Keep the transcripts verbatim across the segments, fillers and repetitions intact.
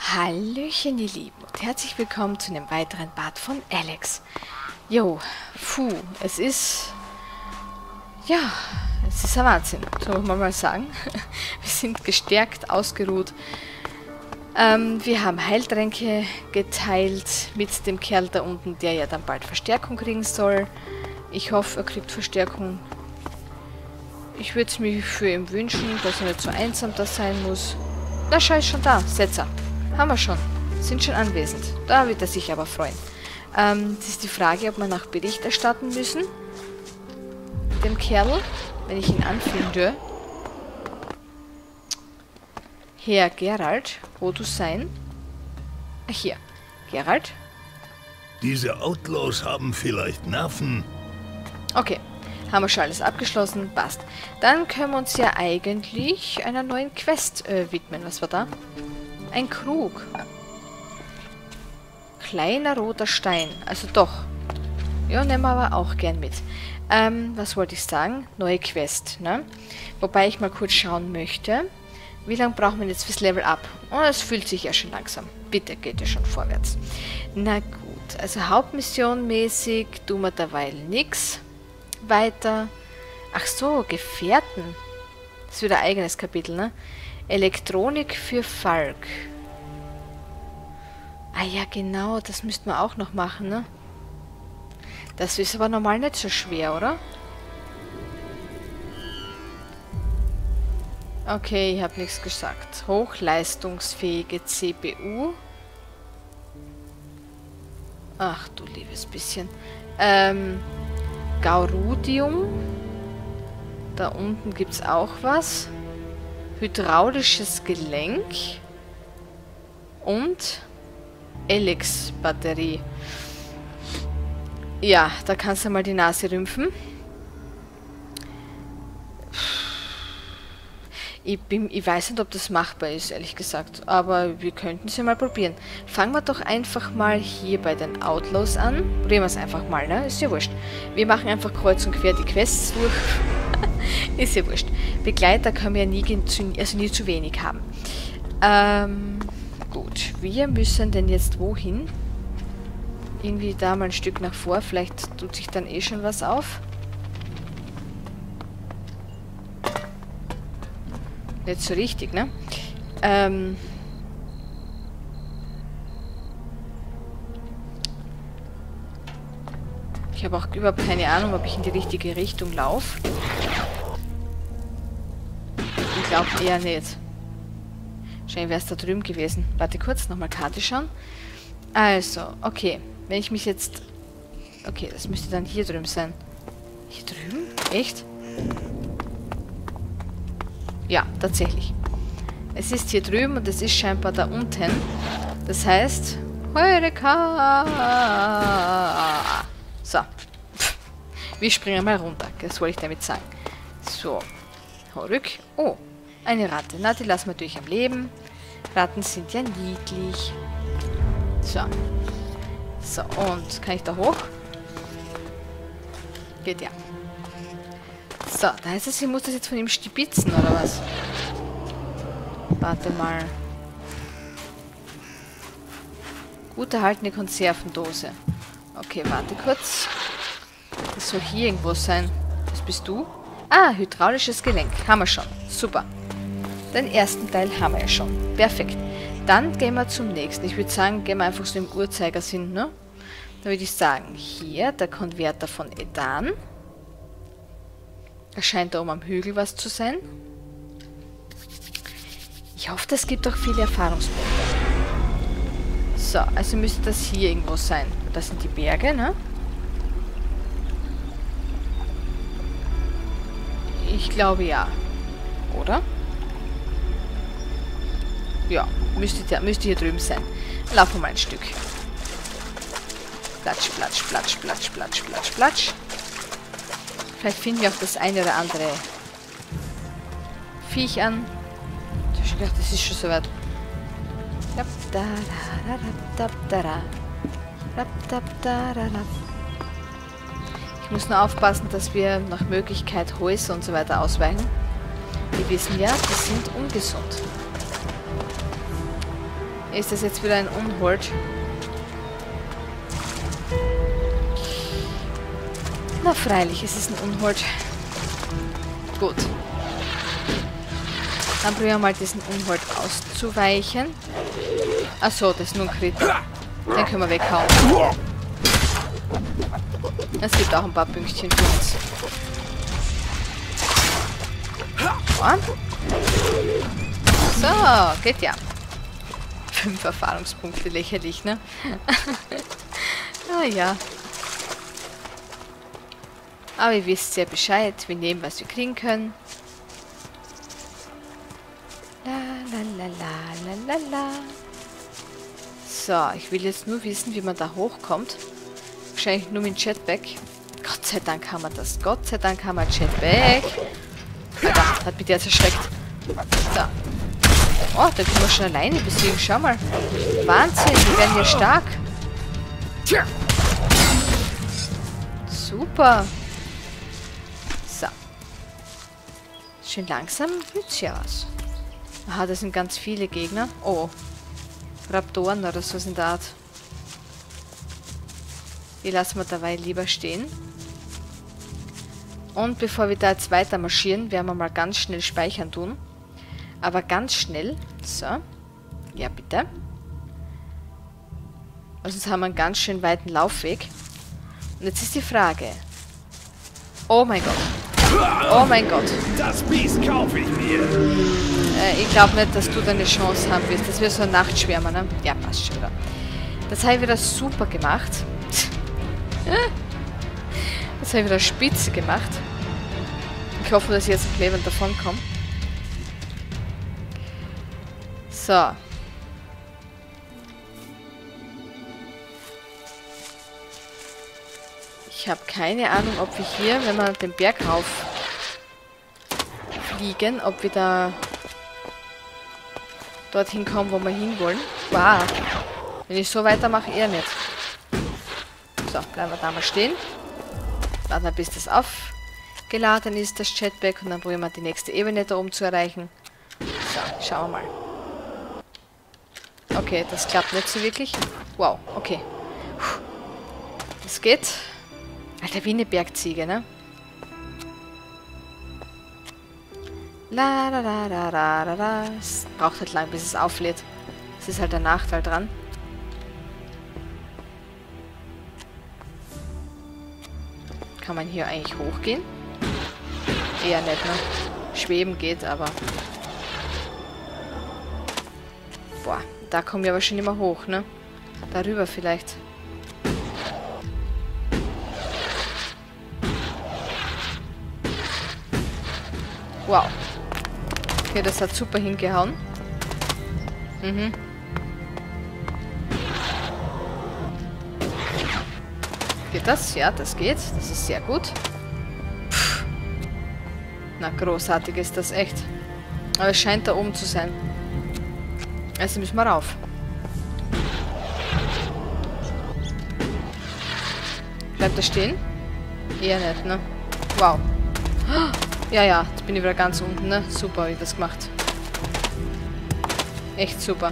Hallöchen, ihr Lieben, und herzlich willkommen zu einem weiteren Part von Alex. Jo, puh, es ist... Ja, es ist ein Wahnsinn, so muss man mal sagen. Wir sind gestärkt, ausgeruht. Ähm, wir haben Heiltränke geteilt mit dem Kerl da unten, der ja dann bald Verstärkung kriegen soll. Ich hoffe, er kriegt Verstärkung. Ich würde es mir für ihn wünschen, dass er nicht so einsam da sein muss. Na, schau, ist schon da, Setzer. Haben wir schon. Sind schon anwesend. Da wird er sich aber freuen. Ähm, das ist die Frage, ob wir nach Bericht erstatten müssen. Dem Kerl, wenn ich ihn anfinde. Herr Gerald, wo du sein? Ach, hier. Gerald? Diese Outlaws haben vielleicht Nerven. Okay. Haben wir schon alles abgeschlossen. Passt. Dann können wir uns ja eigentlich einer neuen Quest äh, widmen. Was war da? Ein Krug. Kleiner roter Stein. Also doch. Ja, nehmen wir aber auch gern mit. Ähm, was wollte ich sagen? Neue Quest, ne? Wobei ich mal kurz schauen möchte. Wie lange brauchen wir jetzt fürs Level Up? Oh, es fühlt sich ja schon langsam. Bitte, geht ja schon vorwärts. Na gut. Also Hauptmission mäßig tun wir derweil nichts. Weiter. Ach so, Gefährten. Das ist wieder ein eigenes Kapitel, ne? Elektronik für Falk. Ah ja, genau, das müssten wir auch noch machen, ne? Das ist aber normal nicht so schwer, oder? Okay, ich habe nichts gesagt. Hochleistungsfähige C P U. Ach du liebes bisschen. Ähm, Gaurudium. Da unten gibt es auch was. Hydraulisches Gelenk. Und Elex-Batterie. Ja, da kannst du mal die Nase rümpfen. Ich, bin, ich weiß nicht, ob das machbar ist, ehrlich gesagt. Aber wir könnten es ja mal probieren. Fangen wir doch einfach mal hier bei den Outlaws an. Probieren wir es einfach mal, ne? Ist ja wurscht. Wir machen einfach kreuz und quer die Quests durch. Ist ja wurscht. Begleiter können wir ja nie, also nie zu wenig haben. Ähm, gut. Wir müssen denn jetzt wohin? Irgendwie da mal ein Stück nach vor. Vielleicht tut sich dann eh schon was auf. Nicht so richtig, ne? Ähm... Ich habe auch überhaupt keine Ahnung, ob ich in die richtige Richtung laufe. Ich glaube eher nicht. Wahrscheinlich wäre es da drüben gewesen. Warte kurz, nochmal Karte schauen. Also, okay. Wenn ich mich jetzt... Okay, das müsste dann hier drüben sein. Hier drüben? Echt? Ja, tatsächlich. Es ist hier drüben und es ist scheinbar da unten. Das heißt... Heureka! So. Wir springen mal runter. Das wollte ich damit sagen. So. Rück. Oh, eine Ratte. Na, die lassen wir durch am Leben. Ratten sind ja niedlich. So. So, und kann ich da hoch? Geht ja. So, da heißt es, ich muss das jetzt von ihm stibitzen, oder was? Warte mal. Gut erhaltene Konservendose. Okay, warte kurz. Das soll hier irgendwo sein. Das bist du? Ah, hydraulisches Gelenk. Haben wir schon. Super. Den ersten Teil haben wir ja schon. Perfekt. Dann gehen wir zum nächsten. Ich würde sagen, gehen wir einfach so im Uhrzeigersinn, ne? Da würde ich sagen, hier, der Konverter von Edan. Da scheint da oben am Hügel was zu sein. Ich hoffe, das gibt auch viele Erfahrungspunkte. So, also müsste das hier irgendwo sein. Das sind die Berge, ne? Ich glaube ja. Oder? Ja, müsste, müsste hier drüben sein. Laufen wir mal ein Stück. Platsch, platsch, platsch, platsch, platsch, platsch, platsch. Vielleicht finden wir auch das eine oder andere Viech an. Ich habe schon gedacht, das ist schon soweit. Ich muss nur aufpassen, dass wir nach Möglichkeit Häuser und so weiter ausweichen. Wir wissen ja, die sind ungesund. Ist das jetzt wieder ein Unhold? Na freilich, es ist ein Unhold. Gut. Dann probieren wir mal diesen Unhold auszuweichen. Achso, das ist nur ein Crit. Den können wir weghauen. Es gibt auch ein paar Pünktchen für uns. Und? So, geht ja. Fünf Erfahrungspunkte, lächerlich, ne? Ah ja. Aber ihr wisst ja Bescheid. Wir nehmen, was wir kriegen können. La la la la la la. So, ich will jetzt nur wissen, wie man da hochkommt. Wahrscheinlich nur mit dem Jetpack. Gott sei Dank haben wir das. Gott sei Dank haben wir ein Jetpack. Alter, hat mich jetzt erschreckt. So. Oh, da können wir schon alleine besiegen. Schau mal. Wahnsinn, wir werden hier stark. Super. So. Schön langsam sieht's ja aus. Aha, das sind ganz viele Gegner. Oh. Raptoren oder so in der Art. Die lassen wir dabei lieber stehen. Und bevor wir da jetzt weiter marschieren, werden wir mal ganz schnell speichern tun. Aber ganz schnell. So. Ja, bitte. Also jetzt haben wir einen ganz schön weiten Laufweg. Und jetzt ist die Frage. Oh mein Gott. Oh mein Gott. Das Biest kaufe ich mir. Äh, ich glaube nicht, dass du da eine Chance haben wirst. Das wird so ein Nachtschwärmer, ne? Ja, passt schon wieder. Das habe ich wieder super gemacht. Das habe ich wieder spitze gemacht. Ich hoffe, dass ich jetzt mit Leben davon komme. So. Ich habe keine Ahnung, ob wir hier, wenn wir den Berg rauf fliegen, ob wir da dorthin kommen, wo wir hinwollen. Wow. Wenn ich so weitermache, eher nicht. So, bleiben wir da mal stehen. Warten wir, bis das aufgeladen ist, das Jetpack. Und dann probieren wir die nächste Ebene da oben zu erreichen. So, schauen wir mal. Okay, das klappt nicht so wirklich. Wow, okay. Das geht. Alter, wie eine Bergziege, ne? La la la la la la la. Es braucht halt lang, bis es auflädt. Das ist halt der Nachteil dran. Kann man hier eigentlich hochgehen? Eher nicht, ne? Schweben geht, aber... Boah, da kommen wir aber schon immer hoch, ne? Darüber vielleicht. Wow. Okay, das hat super hingehauen. Mhm. Geht das? Ja, das geht. Das ist sehr gut. Puh. Na, großartig ist das echt. Aber es scheint da oben zu sein. Also müssen wir rauf. Bleibt er stehen? Eher nicht, ne? Wow. Ja, ja, jetzt bin ich wieder ganz unten, ne? Super, habe ich das gemacht. Echt super.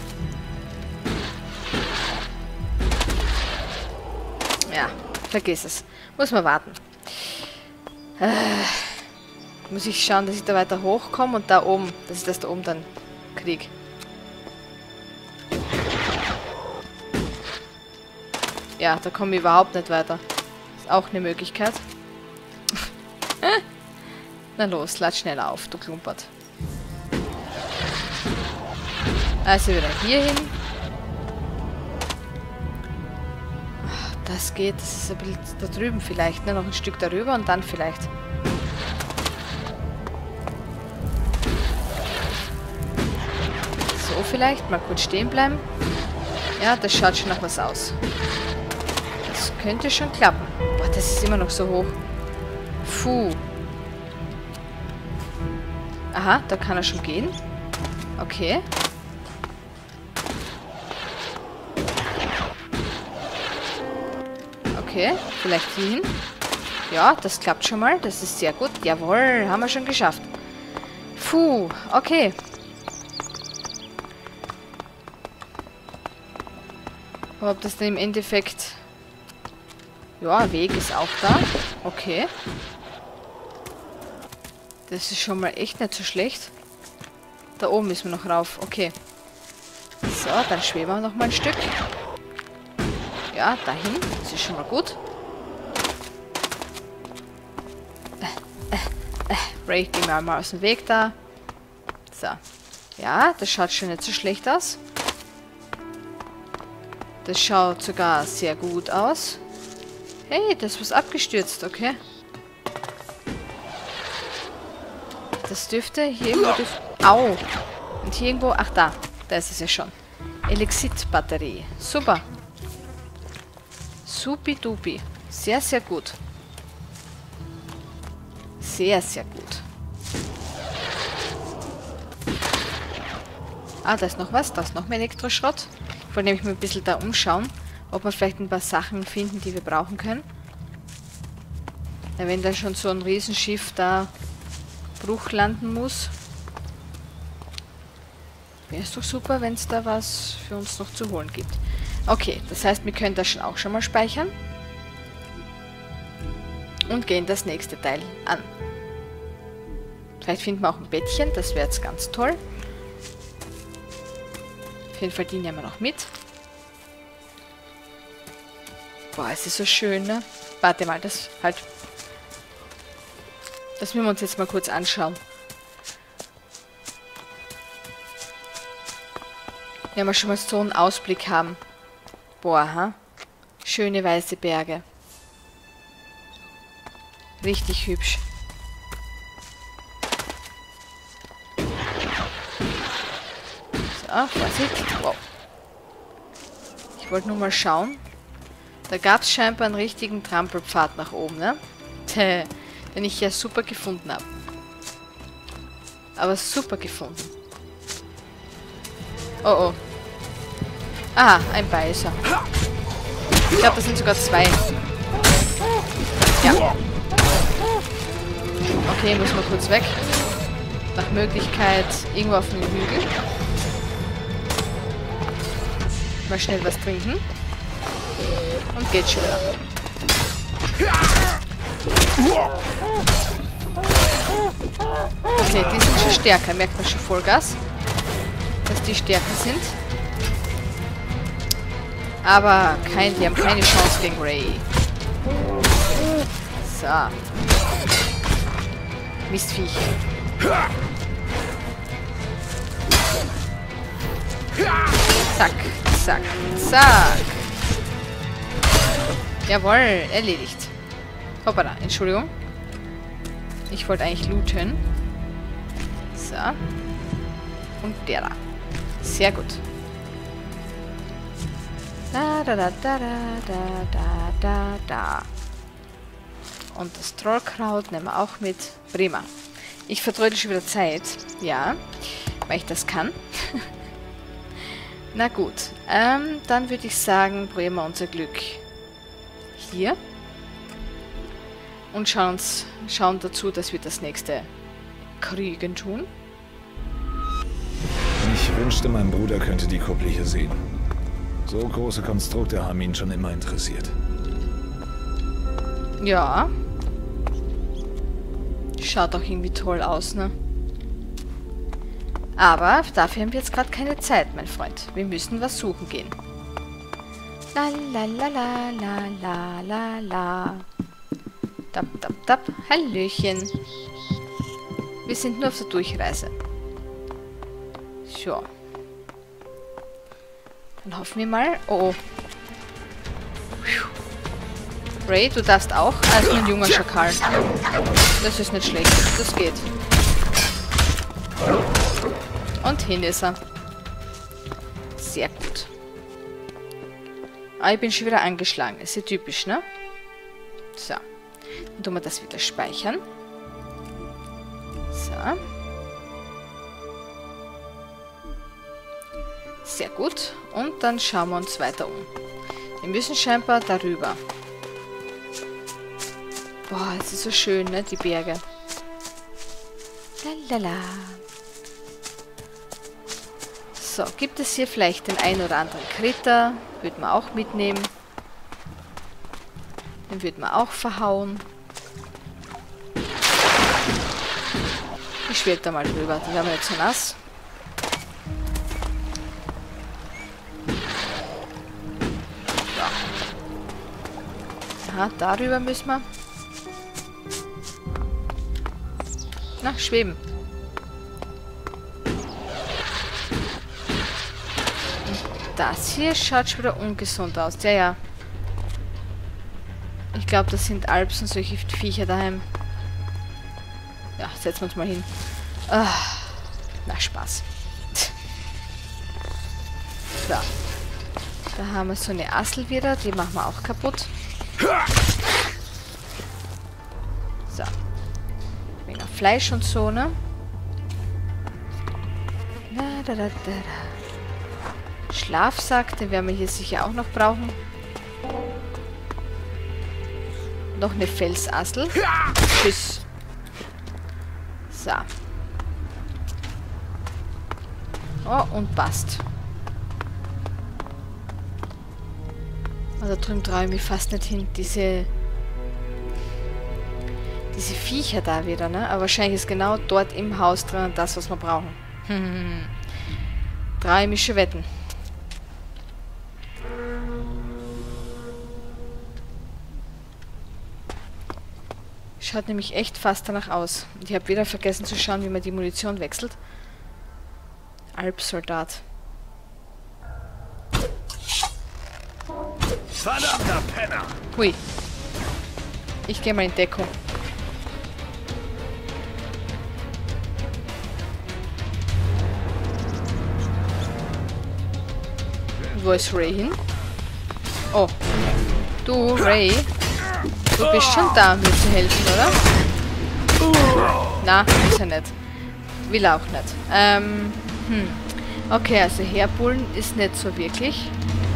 Ja, vergiss es. Muss man warten. Äh, muss ich schauen, dass ich da weiter hochkomme und da oben, dass ich das da oben dann kriege. Ja, da komme ich überhaupt nicht weiter. Ist auch eine Möglichkeit. Na los, lad schnell auf, du Klumpert. Also wieder hier hin. Das geht, das ist ein bisschen da drüben vielleicht, ne? Noch ein Stück darüber und dann vielleicht. So vielleicht, mal kurz stehen bleiben. Ja, das schaut schon nach was aus. Das könnte schon klappen. Boah, das ist immer noch so hoch. Puh. Aha, da kann er schon gehen. Okay. Okay, vielleicht hier hin. Ja, das klappt schon mal. Das ist sehr gut. Jawohl, haben wir schon geschafft. Puh, okay. Aber ob das dann im Endeffekt... Ja, Weg ist auch da. Okay. Das ist schon mal echt nicht so schlecht. Da oben müssen wir noch rauf. Okay. So, dann schweben wir noch mal ein Stück. Ja, dahin. Das ist schon mal gut. Äh, äh, äh. Ray, geh mir mal aus dem Weg da. So. Ja, das schaut schon nicht so schlecht aus. Das schaut sogar sehr gut aus. Hey, das ist was abgestürzt, okay. Das dürfte hier irgendwo... Dürf Au! Und hier irgendwo... Ach, da. Da ist es ja schon. Elixit-Batterie. Super. Supi-dupi. Sehr, sehr gut. Sehr, sehr gut. Ah, da ist noch was. Da ist noch mehr Elektroschrott. Ich wollte nämlich mal ein bisschen da umschauen, ob wir vielleicht ein paar Sachen finden, die wir brauchen können. Ja, wenn dann schon so ein Riesenschiff da Bruch landen muss, wäre es doch super, wenn es da was für uns noch zu holen gibt. Okay, das heißt, wir können das schon auch schon mal speichern. Und gehen das nächste Teil an. Vielleicht finden wir auch ein Bettchen, das wäre jetzt ganz toll. Auf jeden Fall die nehmen wir noch mit. Boah, es ist so schön, ne? Warte mal, das halt... Das müssen wir uns jetzt mal kurz anschauen. Wenn wir schon mal so einen Ausblick haben. Boah, ha? Schöne weiße Berge. Richtig hübsch. So, Vorsicht. Wow. Ich wollte nur mal schauen. Da gab es scheinbar einen richtigen Trampelpfad nach oben, ne? Tja, den ich ja super gefunden habe. Aber super gefunden. Oh oh. Ah, ein Beißer. Ich glaube, das sind sogar zwei. Ja. Okay, müssen wir kurz weg. Nach Möglichkeit irgendwo auf dem Hügel. Mal schnell was trinken. Und geht schon wieder. Okay, die sind schon stärker. Merkt man schon Vollgas, dass die stärker sind. Aber kein, die haben keine Chance gegen Ray. So. Mistviech. Zack, zack, zack. Jawohl, erledigt. Hoppala, Entschuldigung. Ich wollte eigentlich looten. So. Und der da. Sehr gut. Da, da, da, da, da, da, da, da. Und das Trollkraut nehmen wir auch mit. Prima. Ich vertrödel schon wieder Zeit. Ja, weil ich das kann. Na gut. Ähm, dann würde ich sagen, probieren wir unser Glück hier. Und schauen, uns, schauen dazu, dass wir das nächste kriegen tun. Ich wünschte, mein Bruder könnte die Kuppel hier sehen. So große Konstrukte haben ihn schon immer interessiert. Ja. Schaut doch irgendwie toll aus, ne? Aber dafür haben wir jetzt gerade keine Zeit, mein Freund. Wir müssen was suchen gehen. La la la la la la la la. Tap, tap, tap. Hallöchen. Wir sind nur auf der Durchreise. So. Dann hoffen wir mal. Oh, oh. Ray, du darfst auch als ein junger Schakal. Das ist nicht schlecht. Das geht. Und hin ist er. Sehr gut. Ah, ich bin schon wieder angeschlagen. Ist ja typisch, ne? So. Dann tun wir das wieder speichern. So. Sehr gut. Und dann schauen wir uns weiter um. Wir müssen scheinbar darüber. Boah, es ist so schön, ne? Die Berge. Lalala. So, gibt es hier vielleicht den einen oder anderen Kritter? Würde man auch mitnehmen. Den würde man auch verhauen. Ich schwebe da mal drüber. Die werden wir jetzt so nass. So. Aha, darüber müssen wir. Na, schweben. Das hier schaut schon wieder ungesund aus. Ja, ja. Ich glaube, das sind Alps und solche Viecher daheim. Ja, setzen wir uns mal hin. Ah, na, Spaß. So. Da haben wir so eine Assel wieder. Die machen wir auch kaputt. So. Wegen Fleisch und so, ne? Da, da, da, da, da. Schlafsack, den werden wir hier sicher auch noch brauchen. Noch eine Felsassel. Tschüss. So. Oh, und passt. Also drüben traue ich mich fast nicht hin. Diese... Diese Viecher da wieder, ne? Aber wahrscheinlich ist genau dort im Haus drin das, was wir brauchen. Hm. Traue ich mich schon wetten. Schaut nämlich echt fast danach aus. Und ich habe wieder vergessen zu schauen, wie man die Munition wechselt. Alpsoldat. Verdammter Penner! Hui. Ich gehe mal in Deckung. Und wo ist Ray hin? Oh. Du, Ray. Du bist schon da, um mir zu helfen, oder? Na, ist er nicht. Will auch nicht. Ähm, hm. Okay, also herbullen ist nicht so wirklich.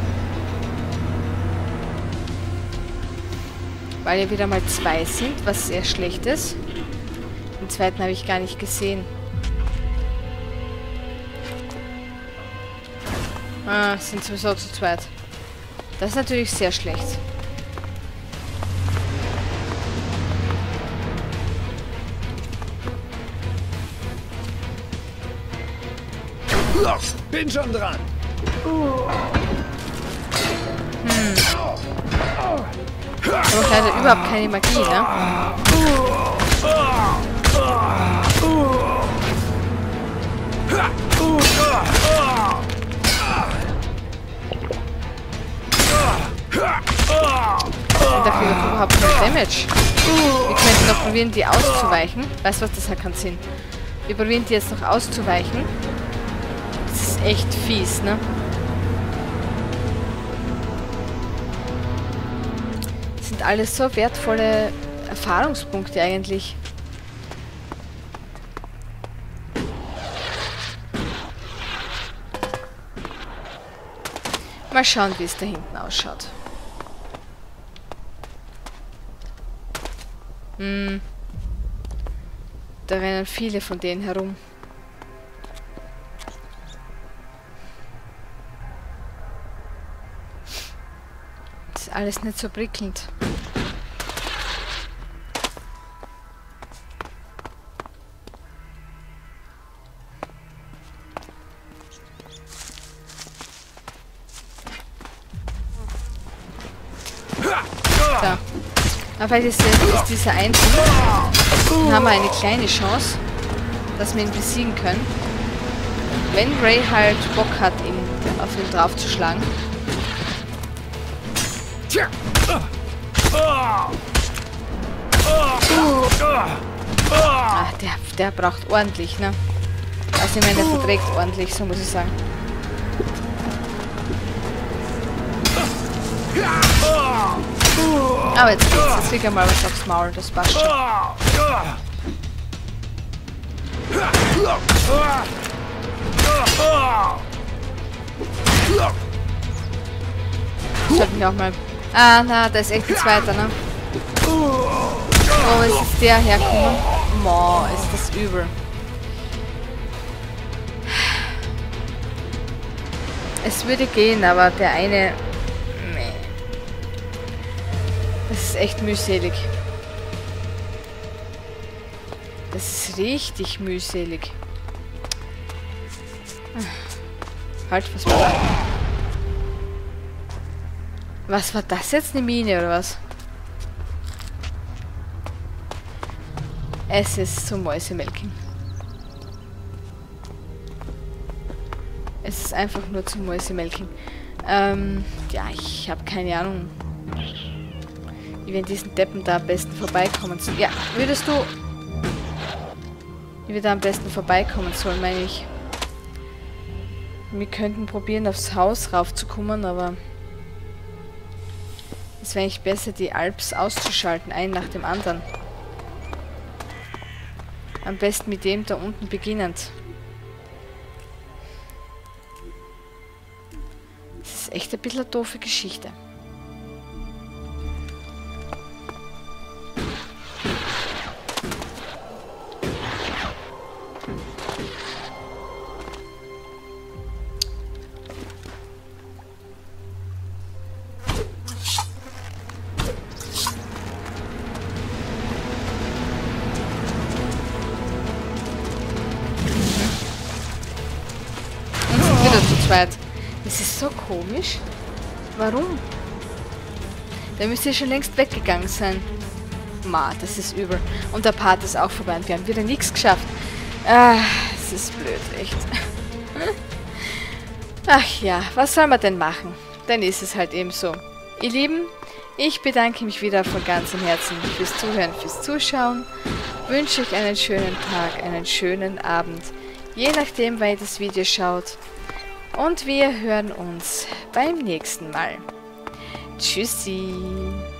Weil ja wieder mal zwei sind, was sehr schlecht ist. Den zweiten habe ich gar nicht gesehen. Ah, sind sowieso zu zweit. Das ist natürlich sehr schlecht. Bin schon dran. Hm. Aber leider überhaupt keine Magie, ne? Und dafür überhaupt kein Damage. Wir könnten noch probieren, die auszuweichen. Weißt du was, das hat keinen Sinn. Wir probieren die jetzt noch auszuweichen. Das ist echt fies, ne? Das sind alles so wertvolle Erfahrungspunkte eigentlich. Mal schauen, wie es da hinten ausschaut. Hm. Da rennen viele von denen herum. Das ist alles nicht so prickelnd. So. Aber jetzt ist dieser Einzelne. Dann haben wir eine kleine Chance, dass wir ihn besiegen können. Wenn Ray halt Bock hat, ihn auf ihn drauf zu schlagen. Ach, der, der braucht ordentlich, ne? Also ich meine, der verträgt ordentlich, so muss ich sagen. Aber jetzt geht's. Jetzt krieg ich mal was aufs Maul. Das passt schon. Sollte mich auch mal... Ah, na, da ist echt ein zweiter, ne? Oh, ist jetzt der hergekommen? Mo, ist das übel. Es würde gehen, aber der eine... Nee. Das ist echt mühselig. Das ist richtig mühselig. Halt, was war das? Was war das jetzt? Eine Mine oder was? Es ist zum Mäusemelken. Es ist einfach nur zum Mäusemelken. Ähm, ja, ich habe keine Ahnung, wie wir in diesen Deppen da am besten vorbeikommen sollen. Ja, würdest du... Wie wir da am besten vorbeikommen sollen, meine ich. Wir könnten probieren, aufs Haus raufzukommen, aber... Es wäre eigentlich besser, die Alps auszuschalten, einen nach dem anderen. Am besten mit dem da unten beginnend. Das ist echt ein bisschen eine doofe Geschichte. Das ist so komisch. Warum? Der müsste ja schon längst weggegangen sein. Ma, das ist übel. Und der Part ist auch vorbei und wir haben wieder nichts geschafft. Ah, es ist blöd, echt. Ach ja, was soll man denn machen? Dann ist es halt eben so. Ihr Lieben, ich bedanke mich wieder von ganzem Herzen fürs Zuhören, fürs Zuschauen. Wünsche euch einen schönen Tag, einen schönen Abend. Je nachdem, wann ihr das Video schaut. Und wir hören uns beim nächsten Mal. Tschüssi.